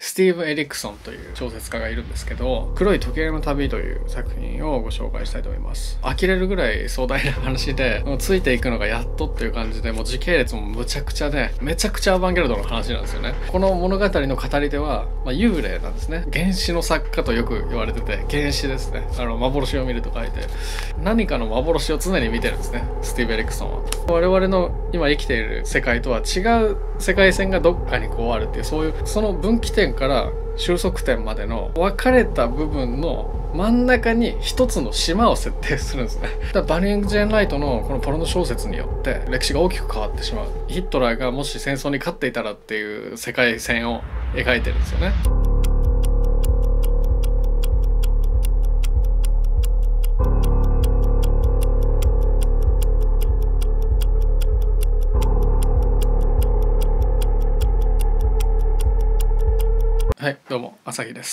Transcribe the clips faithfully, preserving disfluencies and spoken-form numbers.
スティーブ・エリクソンという小説家がいるんですけど、黒い時計の旅という作品をご紹介したいと思います。呆れるぐらい壮大な話で、もうついていくのがやっとっていう感じで、もう時系列もむちゃくちゃで、めちゃくちゃアバンギャルドの話なんですよね。この物語の語り手は、まあ、幽霊なんですね。原始の作家とよく言われてて、原始ですね。あの幻を見ると書いて、何かの幻を常に見てるんですね、スティーブ・エリクソンは。我々の今生きている世界とは違う世界線がどっかにこうあるっていう、そういうその分岐点から収束点までの分かれた部分の真ん中に一つの島を設定するんですね。だからバニング・ジェーン・ライトのこのポルノ小説によって歴史が大きく変わってしまう。ヒットラーがもし戦争に勝っていたらっていう世界線を描いてるんですよね。はい、どうも朝日です、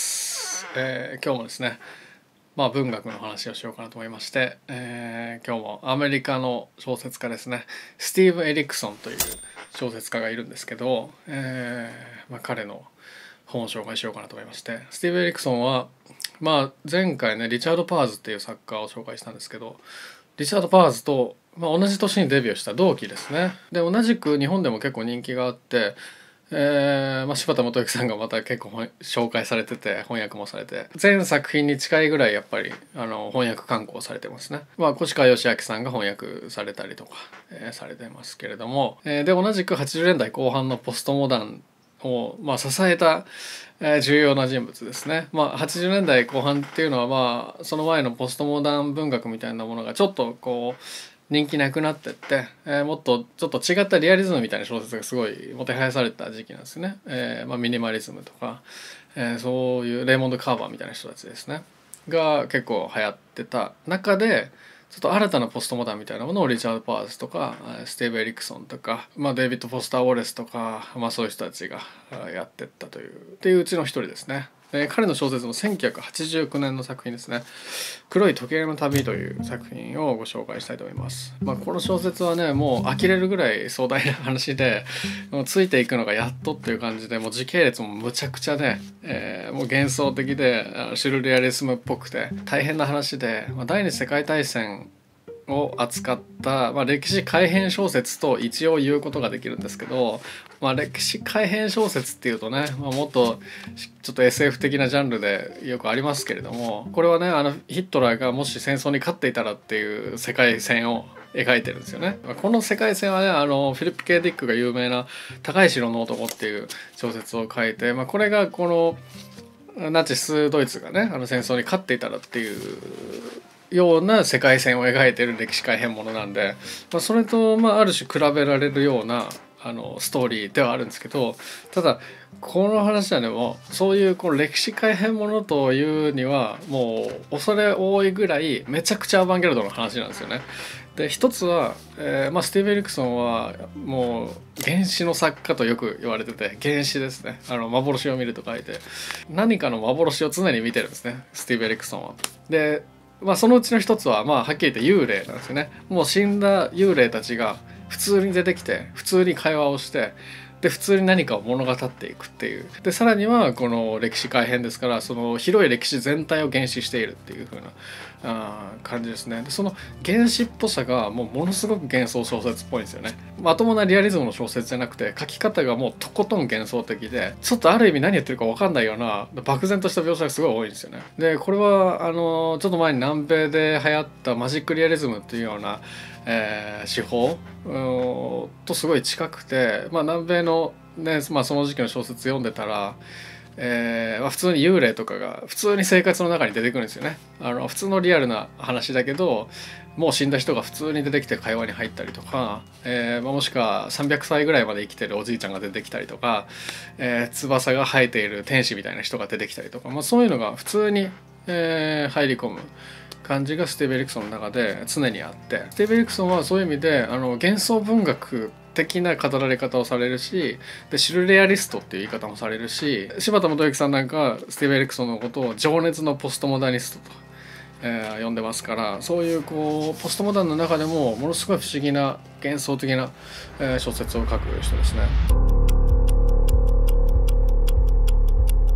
えー、今日もですね、まあ文学の話をしようかなと思いまして、えー、今日もアメリカの小説家ですね、スティーブ・エリクソンという小説家がいるんですけど、えーまあ、彼の本を紹介しようかなと思いまして、スティーブ・エリクソンは、まあ、前回ねリチャード・パーズっていう作家を紹介したんですけど、リチャード・パーズと、まあ、同じ年にデビューした同期ですね。で同じく日本でも結構人気があって、えーまあ、柴田元幸さんがまた結構紹介されてて、翻訳もされて、全作品に近いぐらいやっぱりあの翻訳刊行されてますね。まあ、越川義明さんが翻訳されたりとか、えー、されてますけれども、えー、で同じくはちじゅうねんだいこう半のポストモダンを、まあ、支えた、えー、重要な人物ですね。まあ、はちじゅうねんだいこう半っていうのは、まあ、その前のポストモダン文学みたいなものがちょっとこう人気なくなってって、えー、もっとちょっと違ったリアリズムみたいな小説がすごいもてはやされた時期なんですね。えーまあ、ミニマリズムとか、えー、そういうレイモンド・カーバーみたいな人たちですねが結構流行ってた中で、ちょっと新たなポストモダンみたいなものをリチャード・パーズとかスティーブ・エリクソンとか、まあ、デイビッド・フォスター・ウォレスとか、まあ、そういう人たちがやってったというっていううちの一人ですね。えー、彼の小説のせんきゅうひゃくはちじゅうきゅうねんの作品ですね、黒い時計の旅という作品をご紹介したいと思います。まあ、この小説はね、もう呆れるぐらい壮大な話で、もうついていくのがやっとっていう感じで、もう時系列もむちゃくちゃで、えー、もう幻想的でシュルレアリスムっぽくて大変な話で、まあ、第二次世界大戦を扱った、まあ、歴史改変小説と一応言うことができるんですけど、まあ、歴史改変小説っていうとね、まあ、もっとちょっと エスエフ 的なジャンルでよくありますけれども、これはね、あのヒットラーがもし戦争に勝っていたらっていう世界線を描いてるんですよね。この世界線はね、あのフィリップ・K・ディックが有名な「高い城の男」っていう小説を書いて、まあ、これがこのナチスドイツがね、あの戦争に勝っていたらっていうような世界線を描いている歴史改変ものなんで、まあ、それと、まあ、ある種比べられるようなあのストーリーではあるんですけど、ただこの話はね、もうそういうこの歴史改変ものというにはもう恐れ多いぐらいめちゃくちゃアバンギャルドの話なんですよね。で一つは、えーまあ、スティーブ・エリクソンはもう原始の作家とよく言われてて、原始ですね。あの幻を見ると書いて、何かの幻を常に見てるんですね、スティーブ・エリクソンは。でまあ、そのうちの一つは、まあ、はっきり言って幽霊なんですよね。もう死んだ幽霊たちが普通に出てきて、普通に会話をして、で普通に何かを物語っていくっていう。でさらにはこの歴史改変ですから、その広い歴史全体を原始しているっていう風なあ感じですね。でその原始っぽさがもうものすごく幻想小説っぽいんですよね。まともなリアリズムの小説じゃなくて、書き方がもうとことん幻想的で、ちょっとある意味何言ってるか分かんないような漠然とした描写がすごい多いんですよね。でこれはあのちょっと前に南米で流行ったマジックリアリズムっていうような、えー、手法とすごい近くて、まあ、南米の、ねまあ、その時期の小説読んでたら、えーまあ、普通に幽霊とかが普通に生活の中に出てくるんですよね。あの普通のリアルな話だけど、もう死んだ人が普通に出てきて会話に入ったりとか、えーまあ、もしくはさんびゃくさいぐらいまで生きてるおじいちゃんが出てきたりとか、えー、翼が生えている天使みたいな人が出てきたりとか、まあ、そういうのが普通に、えー、入り込む感じがスティーブ・エリクソンの中で常にあって、スティーブ・エリクソンはそういう意味であの幻想文学的な語られ方をされるし、でシュルレアリストっていう言い方もされるし、柴田元幸さんなんかはスティーブ・エリクソンのことを情熱のポストモダニストと、えー、呼んでますから、そういうこうポストモダンの中でもものすごい不思議な幻想的な、えー、小説を書く人ですね。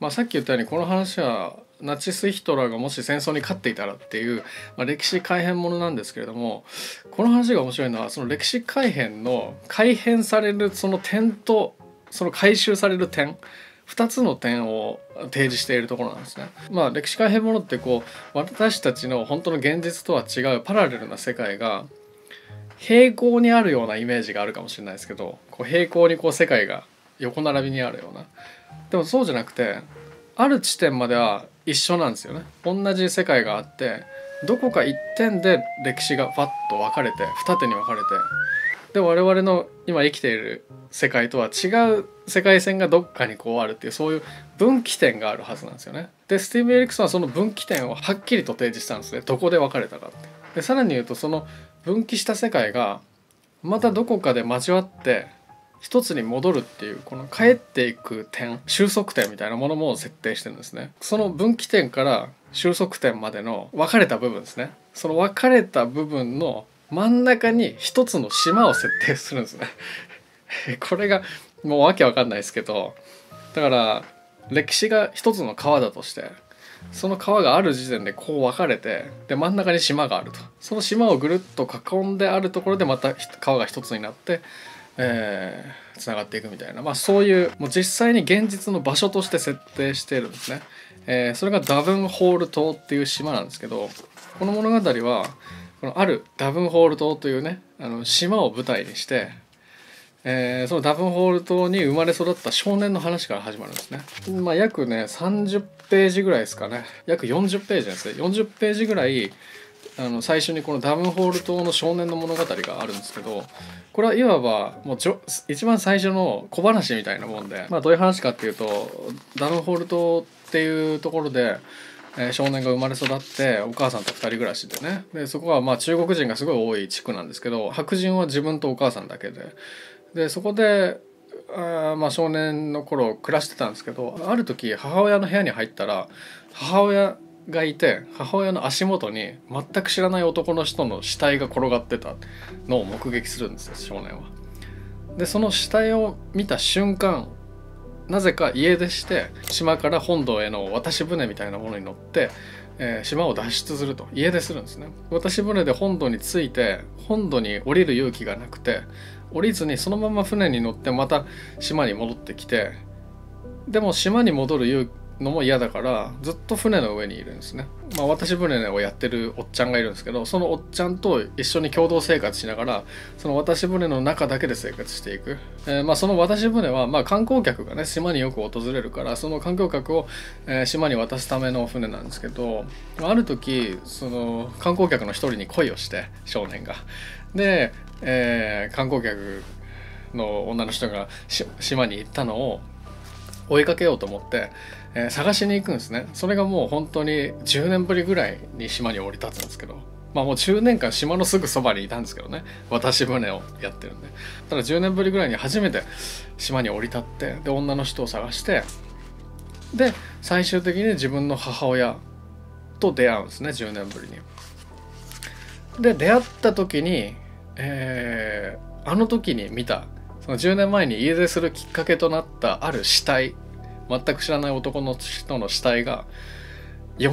まあ、さっき言ったようにこの話はナチスヒトラーがもし戦争に勝っていたらっていう、まあ、歴史改変ものなんですけれども、この話が面白いのはその歴史改変の改変されるその点とその回収される点ふたつの点を提示しているところなんですね。まあ歴史改変ものってこう私たちの本当の現実とは違うパラレルな世界が平行にあるようなイメージがあるかもしれないですけど、こう平行にこう世界が横並びにあるような、でもそうじゃなくてある地点までは一緒なんですよね。同じ世界があってどこか一点で歴史がパッと分かれて二手に分かれて、で我々の今生きている世界とは違う世界線がどっかにこうあるっていう、そういう分岐点があるはずなんですよね。でスティーブン・エリクソンはその分岐点をはっきりと提示したんですね。どこで分かれたかって。でさらに言うとその分岐した世界がまたどこかで交わって一つに戻るっていう、この帰っていく点収束点みたいなものも設定してるんですね。その分岐点から収束点までの分かれた部分ですね。その分かれた部分の真ん中に一つの島を設定するんですねこれがもうわけわかんないですけど、だから歴史が一つの川だとして、その川がある時点でこう分かれて、で真ん中に島があると、その島をぐるっと囲んであるところでまた川が一つになってえー、つながっていくみたいな、まあ、そういうもう実際に現実の場所として設定しているんですね。えー、それがダブンホール島っていう島なんですけど、この物語はこのあるダブンホール島というねあの島を舞台にして、えー、そのダブンホール島に生まれ育った少年の話から始まるんですね。まあ、約ねさんじゅっページぐらいですかね、約よんじゅっページですね。よんじゅっページぐらいあの最初にこのダブンホール島の少年の物語があるんですけど、これはいわばもうちょ一番最初の小話みたいなもんで、まあ、どういう話かっていうと、ダブンホール島っていうところで、えー、少年が生まれ育ってお母さんとふたり暮らしでね、でそこはまあ中国人がすごい多い地区なんですけど、白人は自分とお母さんだけで、でそこであまあ少年の頃暮らしてたんですけど、ある時母親の部屋に入ったら母親がいて、母親の足元に全く知らない男の人の死体が転がってたのを目撃するんですよ、少年は。でその死体を見た瞬間、なぜか家出して島から本土への渡し船みたいなものに乗って、えー、島を脱出すると、家出するんですね。渡し船で本土に着いて本土に降りる勇気がなくて降りずにそのまま船に乗ってまた島に戻ってきて、でも島に戻る勇気のも嫌だからずっと船の上にいるんですね。まあ、渡し船をやってるおっちゃんがいるんですけど、そのおっちゃんと一緒に共同生活しながらその渡し船の中だけで生活していく、えー、まあその渡し船はまあ観光客がね島によく訪れるから、その観光客を、えー、島に渡すための船なんですけど、ある時その観光客の一人に恋をして少年がで、えー、観光客の女の人が島に行ったのを追いかけようと思って、えー、探しに行くんですね。それがもう本当にじゅうねんぶりぐらいに島に降り立つんですけど、まあもうじゅうねんかん島のすぐそばにいたんですけどね、渡し船をやってるんで。ただじゅうねんぶりぐらいに初めて島に降り立って、で女の人を探して、で最終的に自分の母親と出会うんですね、じゅうねんぶりに。で出会った時に、えー、あの時に見たそのじゅうねんまえに家出するきっかけとなったある死体、全く知らない男の人の死体が蘇って、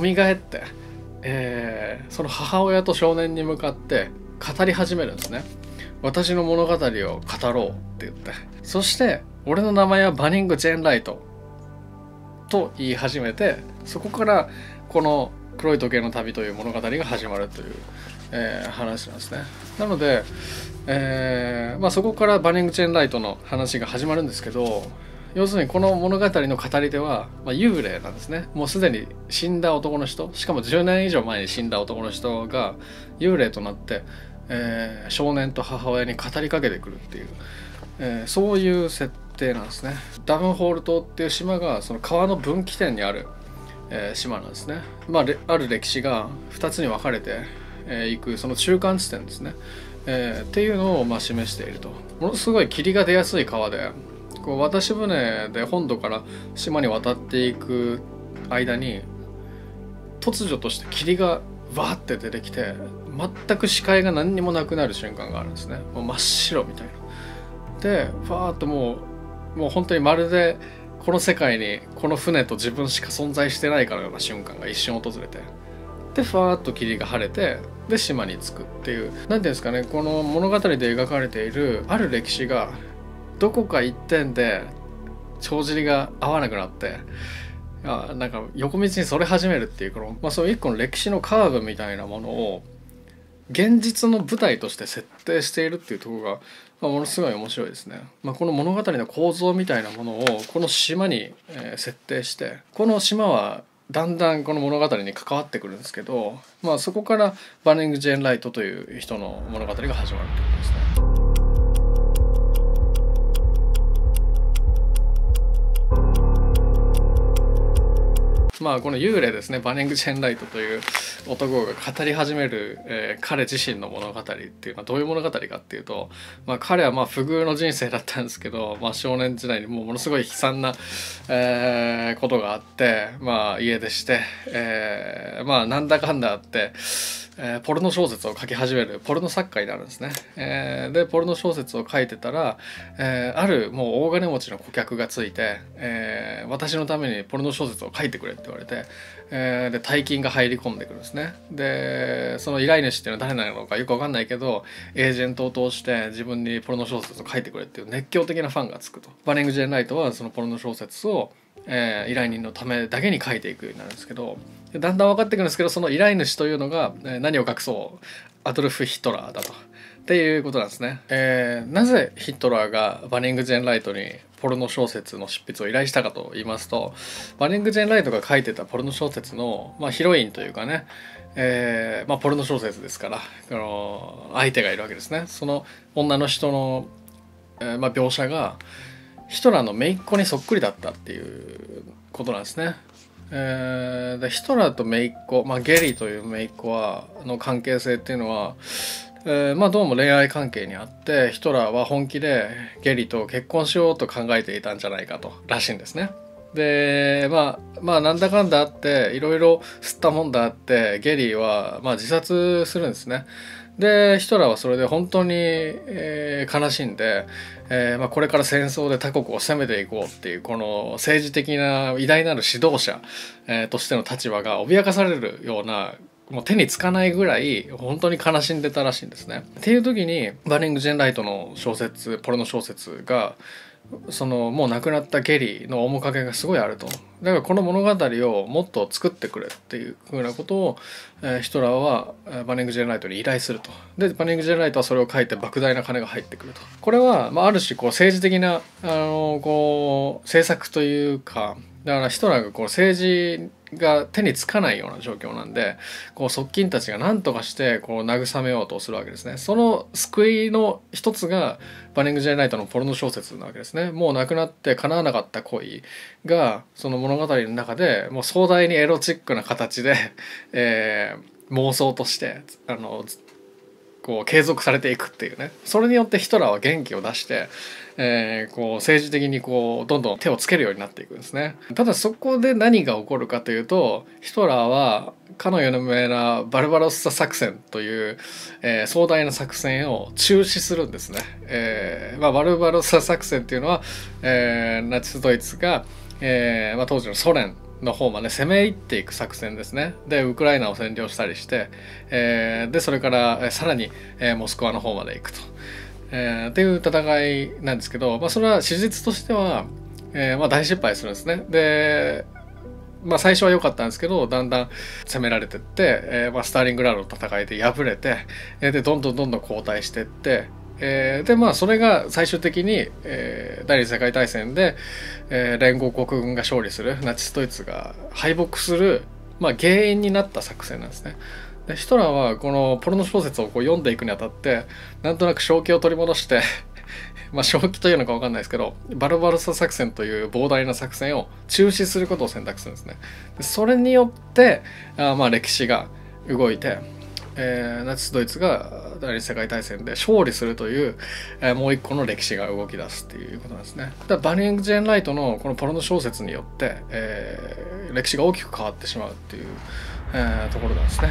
えー、その母親と少年に向かって語り始めるんですね。私の物語を語ろうって言って、そして俺の名前はバニング・ジェーン・ライトと言い始めて、そこからこの黒い時計の旅という物語が始まるという、えー、話なんですね。なので、えーまあ、そこからバニング・チェーン・ライトの話が始まるんですけど、要するにこの物語の語り手は、まあ、幽霊なんですね。もうすでに死んだ男の人、しかもじゅうねん以上前に死んだ男の人が幽霊となって、えー、少年と母親に語りかけてくるっていう、えー、そういう設定なんですね。ダブンホール島っていう島がその川の分岐点にある、えー、島なんですね。まあ、ある歴史がふたつに分かれてい、えー、くその中間地点ですね、えー、っていうのをまあ示していると。ものすごい霧が出やすい川で、こう渡し船で本土から島に渡っていく間に突如として霧がわーって出てきて、全く視界が何にもなくなる瞬間があるんですね。もう真っ白みたいな。でファーッともうもう本当にまるでこの世界にこの船と自分しか存在してないかのような瞬間が一瞬訪れて、でふわーっと霧が晴れて、で島に着くっていう、何ていうんですかね、この物語で描かれているある歴史がどこか一点で帳尻が合わなくなって、あなんか横道にそれ始めるっていう、この、まあ、そういう一個の歴史のカーブみたいなものを現実の舞台として設定しているっていうところが、まあ、ものすごい面白いですね。まあ、この物語の構造みたいなものをこの島に、えー、設定して、この島はだんだんこの物語に関わってくるんですけど、まあ、そこからバニング・ジェーン・ライトという人の物語が始まるということですね。まあこの幽霊ですね、バニング・ジェーン・ライトという男が語り始める、えー、彼自身の物語っていうのはどういう物語かっていうと、まあ、彼はまあ不遇の人生だったんですけど、まあ、少年時代にもうものすごい悲惨な、えー、ことがあって、まあ、家出して、えー、まあなんだかんだあって、えー、ポルノ小説を書き始めるポルノ作家になるんですね。えー、でポルノ小説を書いてたら、えー、あるもう大金持ちの顧客がついて、えー、私のためにポルノ小説を書いてくれって言われて、えー、で大金が入り込んでくるんですね。でその依頼主っていうのは誰なのかよく分かんないけど、エージェントを通して自分にポルノ小説を書いてくれっていう熱狂的なファンがつくと。バニング・ジェーン・ライトはそのポルノ小説を、えー、依頼人のためだけに書いていくようになるんですけど、だんだん分かってくるんですけど、その依頼主というのが、えー、何を隠そうアドルフ・ヒトラーだとっていうことなんですね。えー、なぜヒトラーがバニング・ジェーン・ライトにポルノ小説の執筆を依頼したかと言いますと、バニング・ジェーン・ライトが書いてたポルノ小説の、まあ、ヒロインというかね、えーまあ、ポルノ小説ですから、あの相手がいるわけですね。その女の人の、えーまあ、描写がヒトラーの姪っ子にそっくりだったっていうことなんですね。えー、でヒトラーと姪っ子、まあ、ゲリという姪っ子はの関係性っていうのは、えーまあ、どうも恋愛関係にあって、ヒトラーは本気でゲリと結婚しようと考えていたんじゃないかとらしいんですね。でまあまあなんだかんだあっていろいろ吸ったもんだあって、ゲリはまあ自殺するんですね。でヒトラーはそれで本当に、えー、悲しんで、えーまあ、これから戦争で他国を攻めていこうっていうこの政治的な偉大なる指導者、えー、としての立場が脅かされるような、もう手につかないぐらい本当に悲しんでたらしいんですね。っていう時にバニング・ジェーン・ライトの小説、ポルノ小説がそのもう亡くなったゲリの面影がすごいあると。だからこの物語をもっと作ってくれっていうふうなことを、えー、ヒトラーはバニング・ジェーン・ライトに依頼すると。でバニング・ジェーン・ライトはそれを書いて莫大な金が入ってくると。これは、まあ、ある種こう政治的なあのこう政策というか、だからヒトラーがこう政治が手につかないような状況なんで、こう側近たちが何とかしてこう慰めようとするわけですね。その救いの一つがバニング・ジェーン・ライトのポルノ小説なわけですね。もう亡くなって叶わなかった恋がその物語の中でもう壮大にエロチックな形で、えー、妄想としてあのこう継続されていくっていうね。それによってヒトラーは元気を出して、えー、こう政治的にこうどんどん手をつけるようになっていくんですね。ただそこで何が起こるかというと、ヒトラーはかの有名なバルバロッサ作戦という、えー、壮大な作戦を中止するんですね。えーまあ、バルバロッサ作戦っていうのは、えー、ナチスドイツが、えーまあ、当時のソ連の方まで攻め入っていく作戦ですね。でウクライナを占領したりして、えー、でそれからさらに、えー、モスクワの方まで行くと。えー、っていう戦いなんですけど、まあ、それは史実としては、えーまあ、大失敗するんですね。で、まあ、最初は良かったんですけど、だんだん攻められてって、えーまあ、スターリングラードの戦いで敗れて、でどんどんどんどん後退していって、えー、でまあそれが最終的に、えー、第二次世界大戦で、えー、連合国軍が勝利する、ナチスドイツが敗北する、まあ、原因になった作戦なんですね。でヒトラーはこのポルノ小説をこう読んでいくにあたってなんとなく正気を取り戻してまあ正気というのか分かんないですけど、バルバロッサ作戦という膨大な作戦を中止することを選択するんですね。でそれによってあまあ歴史が動いて、えー、ナチスドイツが第二次世界大戦で勝利するという、えー、もう一個の歴史が動き出すっていうことなんですね。だからバニング・ジェーン・ライトのこのポルノ小説によって、えー、歴史が大きく変わってしまうっていう、えー、ところなんですね。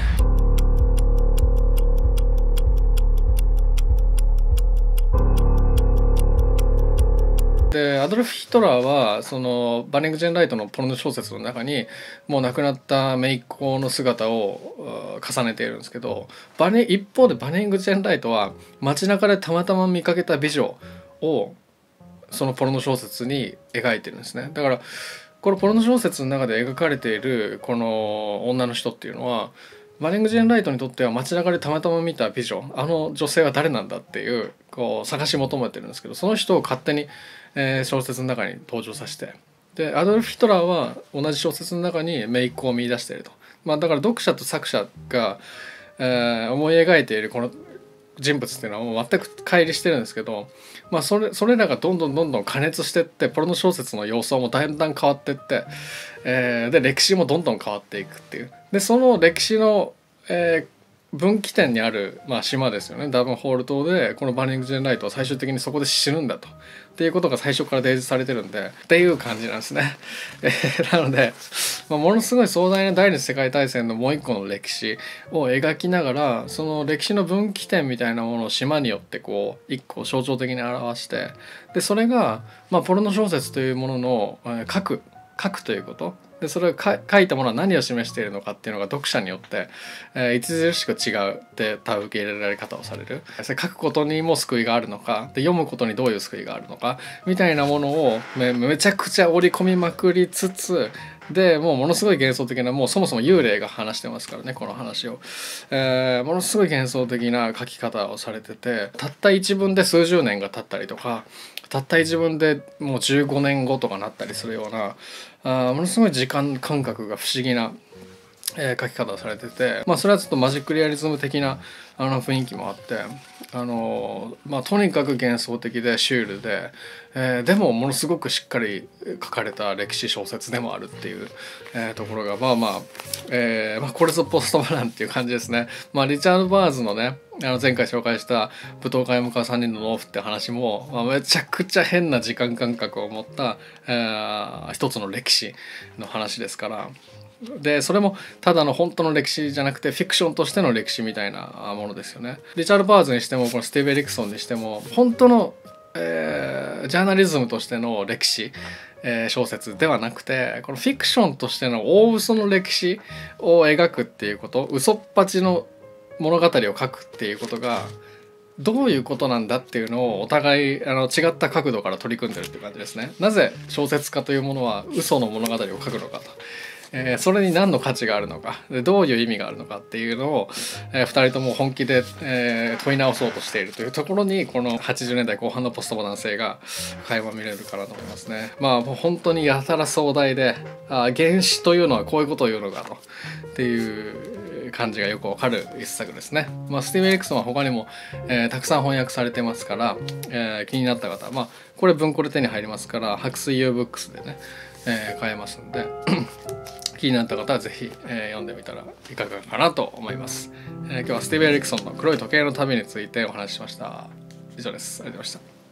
でアドルフ・ヒトラーはそのバニング・ジェン・ライトのポルノ小説の中にもう亡くなった姪っ子の姿を重ねているんですけど、バニ一方でバニング・ジェン・ライトは街中でたまたま見かけた美女をそのポルノ小説に描いてるんですね。だからこのポルノ小説の中で描かれているこの女の人っていうのはバニング・ジェン・ライトにとっては街中でたまたま見た美女、あの女性は誰なんだっていうこう探し求めてるんですけど、その人を勝手に、えー、小説の中に登場させて、でアドルフ・ヒトラーは同じ小説の中に姪っ子を見出していると、まあ、だから読者と作者が、えー、思い描いているこの人物っていうのはもう全く乖離してるんですけど、まあ、それそれらがどんどんどんどん加熱していってポルノ小説の様相もだんだん変わっていって、えー、で歴史もどんどん変わっていくっていう、でその歴史の、えー分岐点にある、まあ、島ですよね、ダブンホール島でこのバニング・ジェン・ライトは最終的にそこで死ぬんだとっていうことが最初から提示されてるんでっていう感じなんですね。えー、なので、まあ、ものすごい壮大な第二次世界大戦のもう一個の歴史を描きながら、その歴史の分岐点みたいなものを島によってこう一個象徴的に表して、でそれが、まあ、ポルノ小説というものの、えー、書く書くということで、それを書いたものは何を示しているのかっていうのが読者によって、えー、著しく違うって多分受け入れられ方をされる。それ書くことにも救いがあるのかで、読むことにどういう救いがあるのかみたいなものを め, めちゃくちゃ織り込みまくりつつ、でもうものすごい幻想的な、もうそもそも幽霊が話してますからねこの話を、えー、ものすごい幻想的な書き方をされてて、たった一文で数十年が経ったりとか、たった一文でもうじゅうごねんごとかなったりするような、あものすごい時間感覚が不思議な、えー、書き方をされてて、まあ、それはちょっとマジックリアリズム的なあの雰囲気もあって、あのーまあ、とにかく幻想的でシュールで、えー、でもものすごくしっかり書かれた歴史小説でもあるっていう、えー、ところがまあまあ、えーまあ、これぞポストバランっていう感じですね。まあ、リチャード・バーズのね、あの前回紹介した舞踏会へ向かうさんにんの農夫って話も、まあ、めちゃくちゃ変な時間感覚を持った、えー、一つの歴史の話ですから。でそれもただの本当の歴史じゃなくてフィクションとしての歴史みたいなものですよね。リチャード・バーズにしてもこのスティーブ・エリクソンにしても本当の、えー、ジャーナリズムとしての歴史、えー、小説ではなくて、このフィクションとしての大嘘の歴史を描くっていうこと、嘘っぱちの物語を書くっていうことがどういうことなんだっていうのをお互いあの違った角度から取り組んでるっていう感じですね。なぜ小説家というものは嘘の物語を書くのかと、えー、それに何の価値があるのか、でどういう意味があるのかっていうのを、えー、ふたりとも本気で、えー、問い直そうとしているというところに、このはちじゅうねんだいこう半のポストモダン性が垣間見れるかなと思いますね。まあもう本当にやたら壮大で、あ原子というのはこういうことを言うのかとっていう感じがよくわかる一作ですね。まあ、スティーブ・エリクソンは他にも、えー、たくさん翻訳されてますから、えー、気になった方は、まあ、これ文庫で手に入りますから白水 U ブックスでね、えー、買えますんで気になった方はぜひ、えー、読んでみたらいかがかなと思います。えー、今日はスティーブ・エリクソンの黒い時計の旅についてお話ししました。以上です。ありがとうございました。